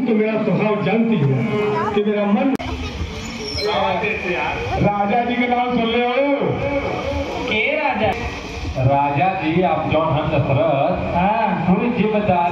तो मेरा स्वभाव जानती हो कि मेरा मन राजा जी के नाम सुन रहे हो? के राजा? राजा जी आप जौन हम दशरथ पूरी जिम्मेदारी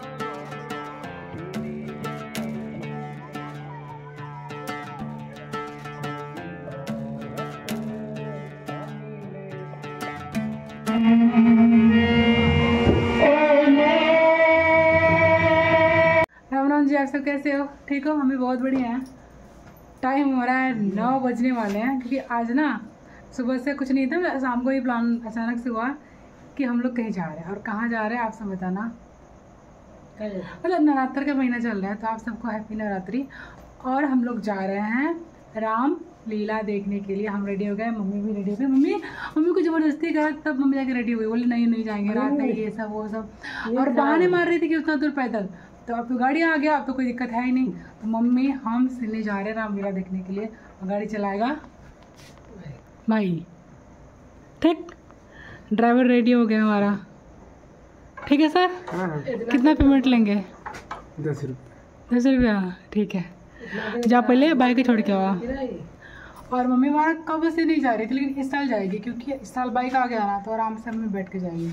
राम राम जी, आप सब कैसे हो? ठीक हो? हम भी बहुत बढ़िया हैं। टाइम हो रहा है 9 बजने वाले हैं, क्योंकि आज ना सुबह से कुछ नहीं था, शाम को ही प्लान अचानक से हुआ कि हम लोग कहीं जा रहे हैं। और कहाँ जा रहे हैं आप सब बताना। मतलब नवरात्र का महीना चल रहा है, तो आप सबको हैप्पी नवरात्रि। और हम लोग जा रहे हैं राम लीला देखने के लिए। हम रेडी हो गए, मम्मी भी रेडी हो गई। मम्मी को ज़बरदस्ती करा, तब मम्मी जाके रेडी हुई। बोली नहीं जाएंगे, रात है ये सब वो सब, और बहाने मार रही थी कि उतना दूर पैदल। तो अब तो गाड़ी आ गया, अब तो कोई दिक्कत है ही नहीं। तो मम्मी हम सिलने जा रहे हैं रामलीला देखने के लिए, और गाड़ी चलाएगा भाई। ठीक, ड्राइवर रेडी हो गया हमारा। ठीक है सर? कितना पेमेंट लेंगे? 10 रुपये। 10 रुपया? ठीक है, जा पहले बाइक छोड़ के आओ। और मम्मी हमारा कब से नहीं जा रही थी, लेकिन इस साल जाएगी, क्योंकि इस साल बाइक आ गया ना, तो आराम से मम्मी बैठ के जाएगी।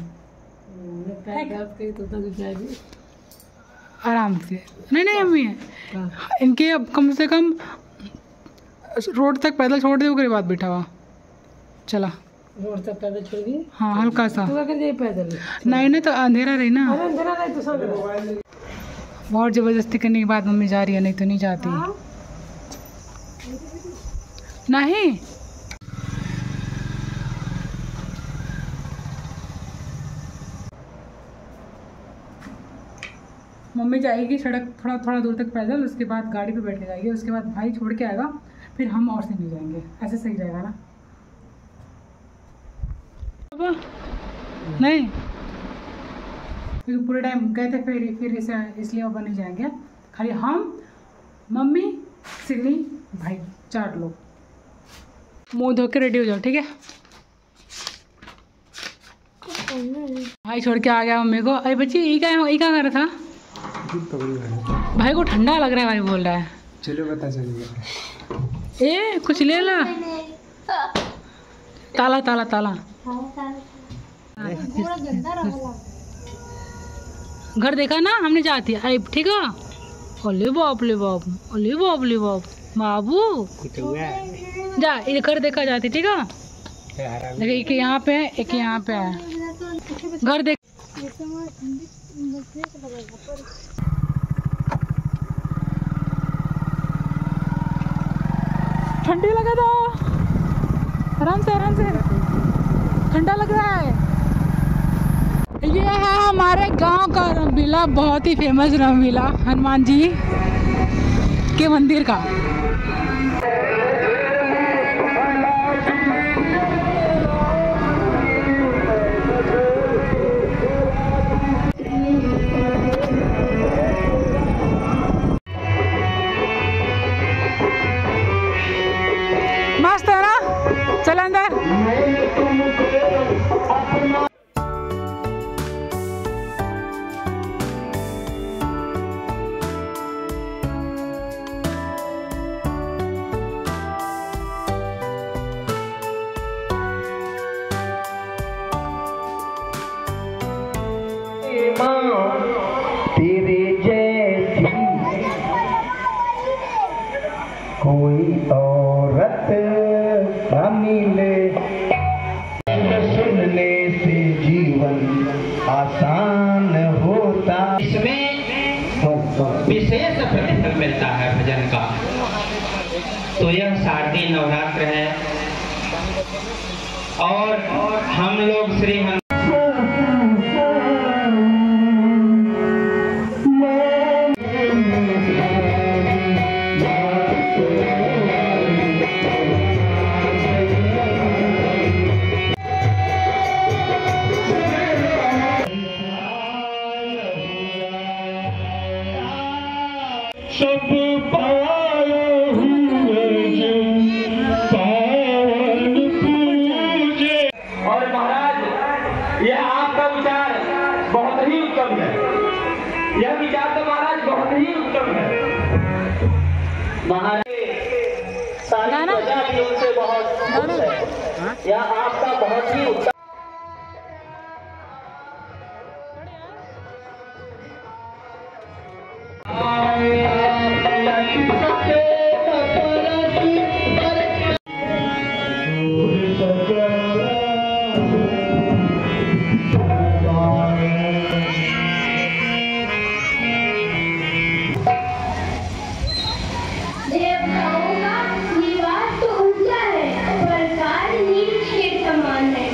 आराम से। नहीं मम्मी इनके अब कम से कम रोड तक पैदल छोड़ दे, उसके बाद बैठा हुआ चला। रोड तक पैदल छोड़ दी? हाँ, हल्का सा। तू अगर जाए पैदल? नहीं तो अंधेरा रही ना। अरे अंधेरा नहीं तो सामने। बहुत ज़बरदस्ती करने के बाद मम्मी जा रही है, नहीं तो नहीं जाती। नहीं मम्मी जाएगी सड़क थोड़ा दूर तक पैदल, उसके बाद गाड़ी पे बैठ के जाएगी, उसके बाद भाई छोड़ के आएगा, फिर हम और से नहीं जाएंगे। ऐसे सही रहेगा ना? नहीं, क्योंकि पूरे टाइम गए थे, फिर इसलिए अब नहीं जाएंगे। खाली हम, मम्मी, सिगनी, भाई, 4 लोग। मुंह धो के रेडी हो जाओ, ठीक है? भाई छोड़ के आ गया मम्मी को। अरे बच्ची ये क्या कर रहा था? भाई को ठंडा लग रहा है, भाई बोल रहा है। चलो पता चलेगा। ए कुछ ले ला। ताला घर देखा ना हमने, जाती है। ठीक है? ओले बाप बाबू जा, ये घर देखा जाती। ठीक है? देखिए एक यहाँ पे है, एक यहाँ पे है। घर देख। ठंडी लगा था, आराम से ठंडा लग रहा है। ये है हमारे गांव का रामलीला, बहुत ही फेमस रामलीला, हनुमान जी के मंदिर का। मस्त है ना? चल अंदर। तेरे जैसी कोई औरत न मिले, सुनने से जीवन आसान होता। इसमें विशेष प्रतिफल मिलता है भजन का। तो यह शारदीय नवरात्र है, और हम लोग श्री सब पाए हुए पावन पूजे। और महाराज यह आपका विचार बहुत ही उत्तम है। यह विचार तो महाराज बहुत ही ही उत्तम है। महाराज सारी प्रजा भी उनसे बहुत खुश है। यह आपका बहुत ही उत्तम देवताओं का निवास तो ऊंचा है पर कार्य नीच के समान है।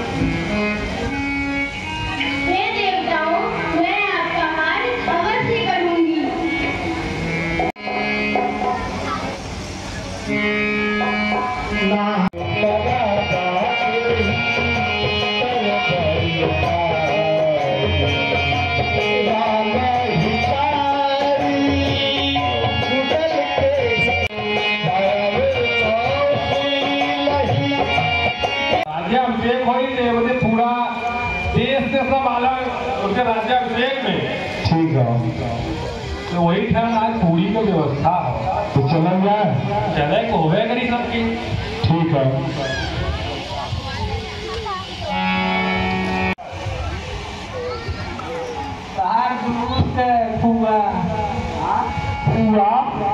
हे देवताओं, मैं आपका कार्य अवश्य करूंगी। राज्याभिषेक होई थे वो पूरा देश से सब अलग उसके राज्याभिषेक में। ठीक है, तो वही ठहर आज पूरी की व्यवस्था हो तो चलन जाए। चले को होवे करी सबकी। ठीक है, बाहर दूर से फुआ पूरा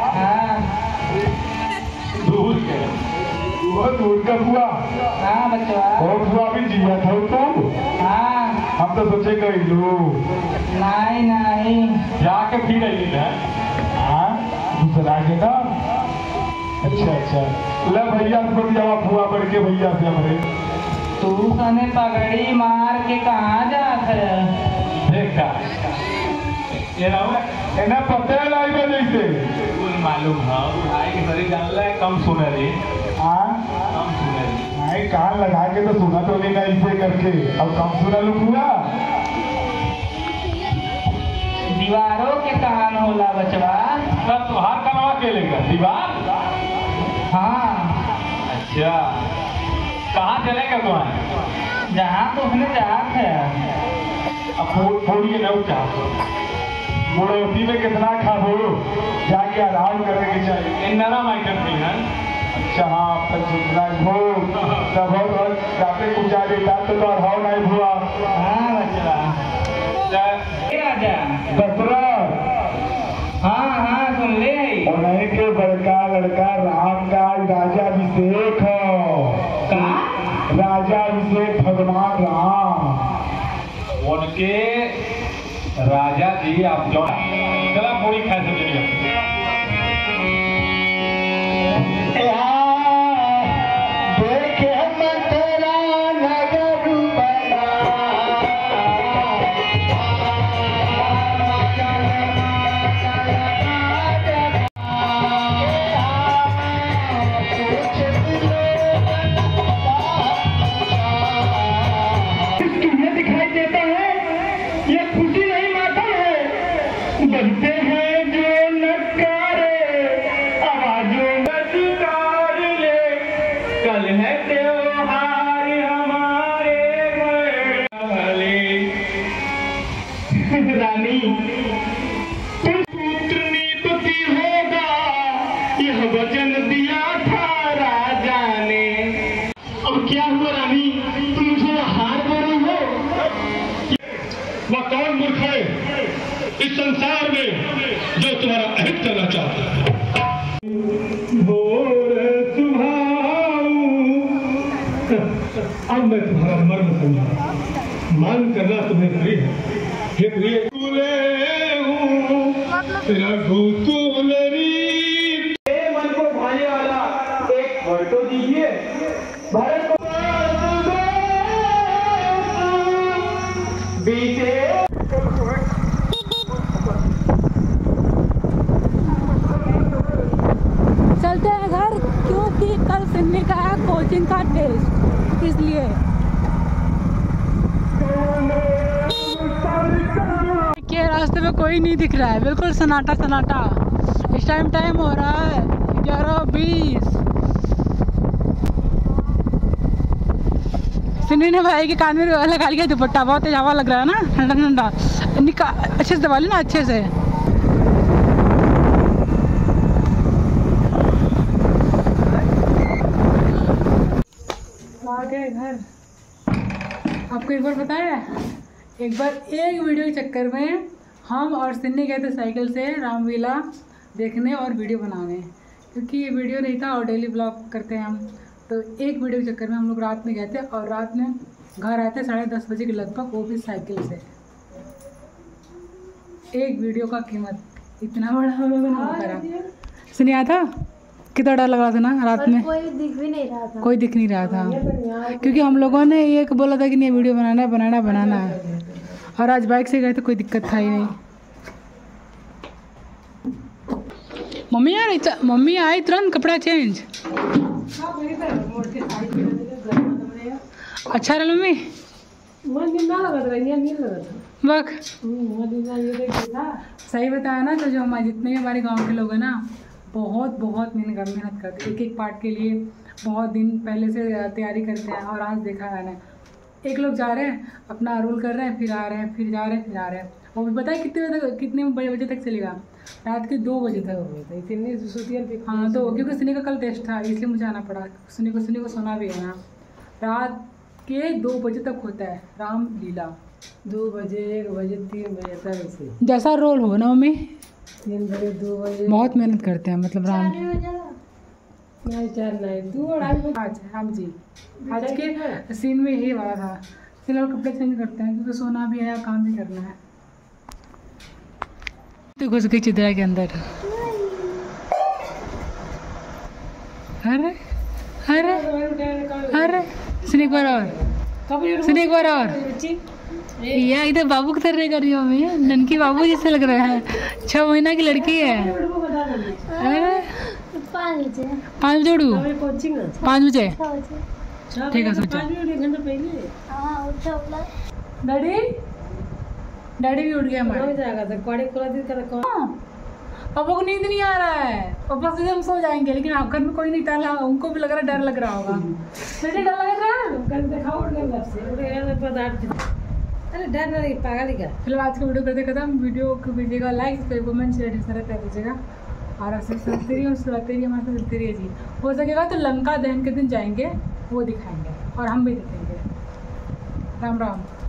दूर के वो दूर का हुआ हाँ बचवा और हुआ भी जिया था तुम। हाँ हम तो सोचे गई लो नहीं नहीं जाके फिर आई है। हाँ दूसरा के ना। अच्छा अच्छा, ले भैया से बतियावा फुआ बढ़ के भैया से हमारे। तू सने पगड़ी मार के कहाँ जात है? देखा ये रहो इन्हें पता है लाई में जैसे कुल मालूम है भाई की शरीर डाल रहा है कम सुने रही हाँ कम सुने रही। नहीं कान लगा के तो सुना तो नहीं ना ऐसे करके। अब कम सुना लो पूरा। दीवारों के कान होला बचवा। सब तुहार कनवा के लेगा दीवार। हाँ अच्छा कहाँ चलेगा तुम्हारे? जहाँ तो उसने जात है। अब थोड़ी न उठा बुढ़ौती में कितना खाबो, जाके आराम करने के चाहिए। इन नरम आइटम भी है। अच्छा हाँ, तब जितना हो तब और जाते कुछ आ देता तो हो नहीं हुआ। हाँ बचवा राजा दशरथ हाँ हाँ सुन ले उन्हीं के बड़का लड़का राम का राजाभिषेक हो। का राजाभिषेक भगवान राम उनके राजा जी आप जो चला पूरी खाए समझिए। देखे मथुरा नगर बना तुम्हें दिखाई देता है ये खुशी नहीं मातम है। बनते हैं जो नकारे आवाजों नकार ले। कल है त्योहार हमारे भले। रानी तुम पुत्रनी पति होगा यह वचन दिया था राजा ने। अब क्या हुआ रानी, तुम मुझे हार बोल रही हो? वह कौन मूर्ख है इस संसार में जो तुम्हारा अहित करना चाहता है? भोर सुहाऊ। अब मैं तुम्हारा मर्म समझा, मान करना तुम्हें प्रिय है। हे प्रिय तुले हूँ रघुकुलरी। मन को भाने वाला एक वर तो दीजिए। भारत को बीते चलते हैं घर क्योंकि कल सिन्नी का है कोचिंग का टेस्ट, इसलिए के रास्ते में कोई नहीं दिख रहा है, बिल्कुल सन्नाटा सन्नाटा। इस टाइम हो रहा है 11:20। सिन्नी ने भाई के कान में लगा लिया दुपट्टा, बहुत तेज हवा लग रहा है ना, ठंडा ठंडा। अच्छे से दबा ली ना अच्छे से। घर। आपको एक बार पता है, एक बार एक वीडियो के चक्कर में हम और सिन्नी गए थे साइकिल से रामलीला देखने और वीडियो बनाने, क्योंकि ये वीडियो नहीं था और डेली ब्लॉग करते हैं हम। तो एक वीडियो के चक्कर में हम लोग रात में गए थे और रात में घर आए थे 10:30 बजे के लगभग, वो भी साइकिल से। एक वीडियो का कीमत इतना बड़ा हम लोगों ने करा। सुनिए आया था कितना डर लग रहा था ना रात में, कोई दिख भी नहीं रहा था। कोई दिख नहीं रहा था, क्योंकि हम लोगों ने ये बोला था कि नहीं वीडियो बनाना है। और आज बाइक से गए तो कोई दिक्कत था ही नहीं। मम्मी आई तुरंत कपड़ा चेंज। अच्छा रहा मम्मी बक सही बताया ना। तो जो हमारे जितने भी हमारे गांव के लोग हैं ना, बहुत मेहनत करते हैं। एक पार्ट के लिए बहुत दिन पहले से तैयारी करते हैं। और आज देखा है मैंने, एक लोग जा रहे हैं अपना रोल कर रहे हैं, फिर आ रहे हैं, फिर जा रहे हैं। वो भी पता है कितने बजे तक चलेगा? रात के 2 बजे तक। इतनी सुतिया। हाँ, तो क्योंकि सुनी का कल टेस्ट था इसलिए मुझे आना पड़ा। सुनी को सोना भी है ना। रात के 2 बजे तक होता है रामलीला। 2 बजे 1 बजे 3 बजे तक ऐसे। जैसा रोल हो ना मम्मी, 3 बजे 2 बजे बहुत मेहनत करते हैं। मतलब राम नहीं 4 नहीं 2 और आज हम जी आज के सीन में यही वाला था। फिलहाल कपड़े चेंज करते हैं क्योंकि सोना भी है, काम भी करना है। तो घुस गई चित्रा के अंदर। अरे अरे अरे सुनी एक बार और या इधर बाबू की तरह कर रही हूँ मैं, ननकी बाबू जैसे लग रहा है। 6 महीना की लड़की है। अरे 5 बजे उठू, 5 बजे ठीक है। सोचा डैडी भी उठ गया हमारे। पापा को नींद नहीं आ रहा है, पापा से हम सो जाएंगे, लेकिन घर में कोई नहीं टाला। उनको भी लग रहा है, डर लग रहा होगा। मुझे डर लग रहा है। अरे डर नहीं, पागल का। फिलहाल आज का वीडियो करते खत्म। वीडियो को कीजिएगा लाइक, सब्सक्राइब, कमेंट, शेयर कर दीजिएगा। और ऐसे चलती रही हमारे साथ चलती रहिए जी। हो सकेगा तो लंका दहन के दिन जाएंगे, वो दिखाएंगे और हम भी देखेंगे। राम राम।